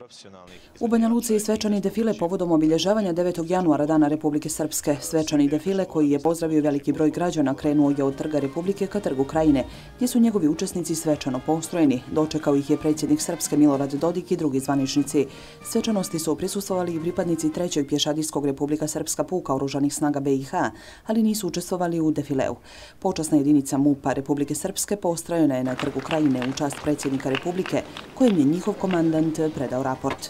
U Banja Luci je svečani defile povodom obilježavanja 9. januara Dana Republike Srpske. Svečani defile koji je pozdravio veliki broj građana krenuo je od Trga Republike ka Trgu Krajine, gdje su njegovi učesnici svečano postrojeni. Dočekao ih je predsjednik Srpske Milorad Dodik i drugi zvaničnici. Svečanosti su prisustvovali i pripadnici 3. pješadijskog Republika Srpska puka oružanih snaga BiH, ali nisu učestvovali u defileu. Počasna jedinica MUP-a Republike Srpske postrojena je na Trgu Krajine u čast predsjednika Republike, kojem je njihov komandant predao raport.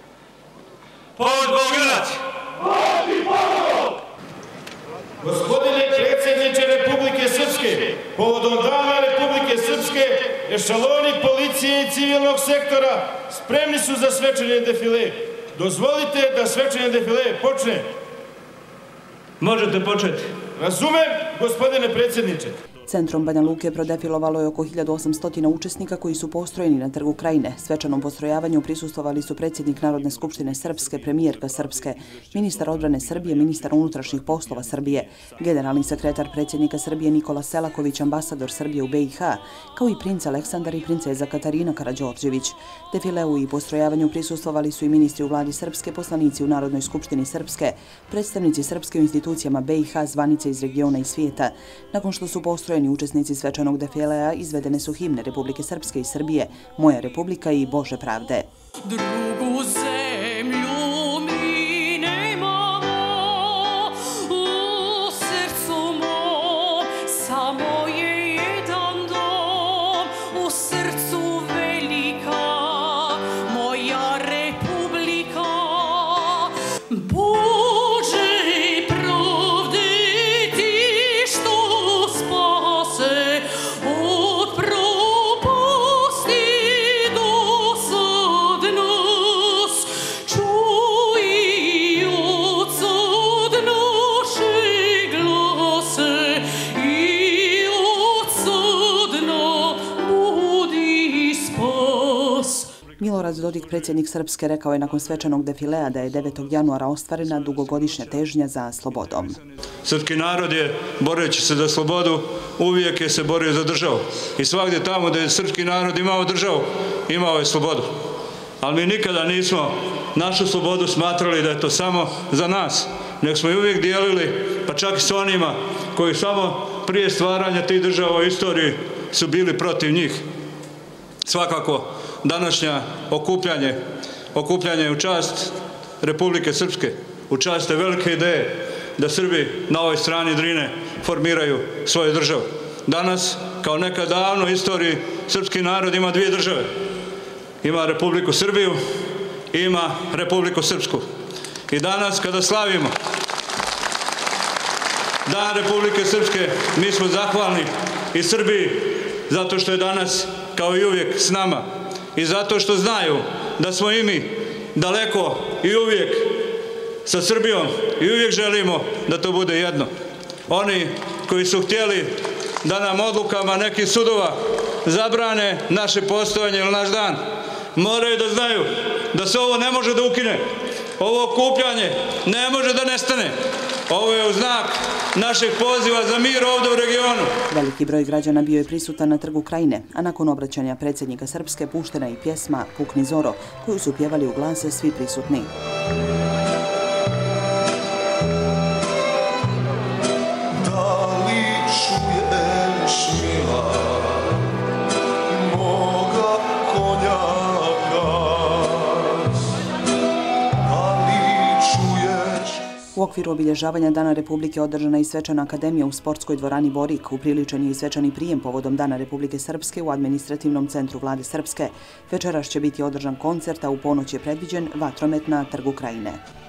Gospodine predsjedniče Republike Srpske, povodom Dana Republike Srpske, ešaloni policije i civilnog sektora spremni su za svečani defile. Dozvolite da svečani defile počne. Možete početi. Razumem, gospodine predsjedniče. Centrom Banja Luke prodefilovalo je oko 1800 učesnika koji su postrojeni na Trgu Krajine. Svečanom postrojavanju prisustvovali su predsjednik Narodne skupštine Srpske, premijerka Srpske, ministar odbrane Srbije, ministar unutrašnjih poslova Srbije, generalni sekretar predsjednika Srbije Nikola Selaković, ambasador Srbije u BiH, kao i princ Aleksandar i princeza Katarina Karađorđević. Defileu i postrojavanju prisustvovali su i ministri u vladi Srpske, poslanici u Narodnoj skupštini Srpske, predstavnici Srpske u institucijama BiH, zvanice iz regiona i svijeta. Nakon što su postrojeni učesnici svečanog defilea, izvedene su himne Republike Srpske i Srbije, Moja Republika i Bože pravde. Drugu zemlju mi nemamo, u srcu mom samo je jedan dom, u srcu velika moja Republika. Bože pravde, ti što spase od propasti do sad nas, čuj od sad naše glase i od sad nam budi spas. Milorad Dodik, predsjednik Srpske, rekao je nakon svečanog defilea da je 9. januara ostvarena dugogodišnja težnja za slobodom. Srpski narod je, boreći se za slobodu, uvijek je se borio za državu. I svakdje tamo da je srpski narod imao državu, imao je slobodu. Ali mi nikada nismo našu slobodu smatrali da je to samo za nas, nego smo i uvijek dijelili, pa čak i s onima koji samo prije stvaranja tih država u istoriji su bili protiv njih. Svakako, današnja okupljanje u čast Republike Srpske, u čast te velike ideje da Srbi na ovoj strani Drine formiraju svoju državu. Danas, kao nekad davno u istoriji, srpski narod ima dvije države. Ima Republiku Srbiju i ima Republiku Srpsku. I danas, kada slavimo Dan Republike Srpske, mi smo zahvalni i Srbiji zato što je danas, kao i uvijek, s nama. I zato što znaju da smo i mi daleko i uvijek sa Srbijom i uvijek želimo da to bude jedno. Oni koji su htjeli da nam odlukama nekih sudova zabrane naše postojanje ili naš dan, moraju da znaju da se ovo ne može da ukine. Ovo okupljanje ne može da nestane. Ovo je u znak našeg poziva za mir ovdje u regionu. Veliki broj građana bio je prisutan na Trgu Krajine, a nakon obraćanja predsjednika Srpske puštena i pjesma Pukni Zoro, koju su pjevali u glase svi prisutni. U okviru obilježavanja Dana Republike održana je i svečana akademija u sportskoj dvorani Borik. Upriličen je i svečani prijem povodom Dana Republike Srpske u administrativnom centru vlade Srpske. Večeras će biti održan koncert, a u ponoć je predviđen vatromet na Trgu Krajine.